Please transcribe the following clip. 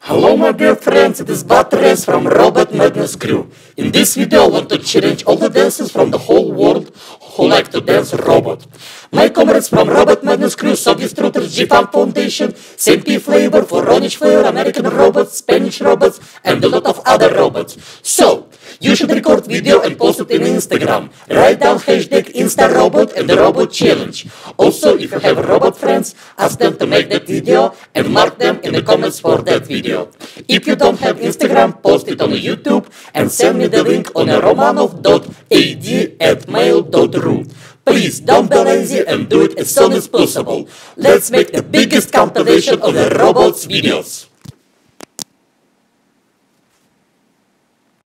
Hello my dear friends, it is Batteries from Robot Madness Crew. In this video I want to challenge all the dancers from the whole world who like to dance robot. My comrades from Robot Madness Crew, Soggy Strutters, G-Funk Foundation, CMP Flavor, Foronic Flavor, American Robots, Spanish Robots, and a lot of other robots. So, you should record video and post it in Instagram. Write down hashtag InstaRobot and the Robot Challenge. Also, if you have robot friends, ask them to make that video and mark them in the comments for that video. If you don't have Instagram, post it on YouTube and send me the link on romanov.ad@mail.ru. Please don't be lazy and do it as soon as possible. Let's make the biggest compilation of the robots videos.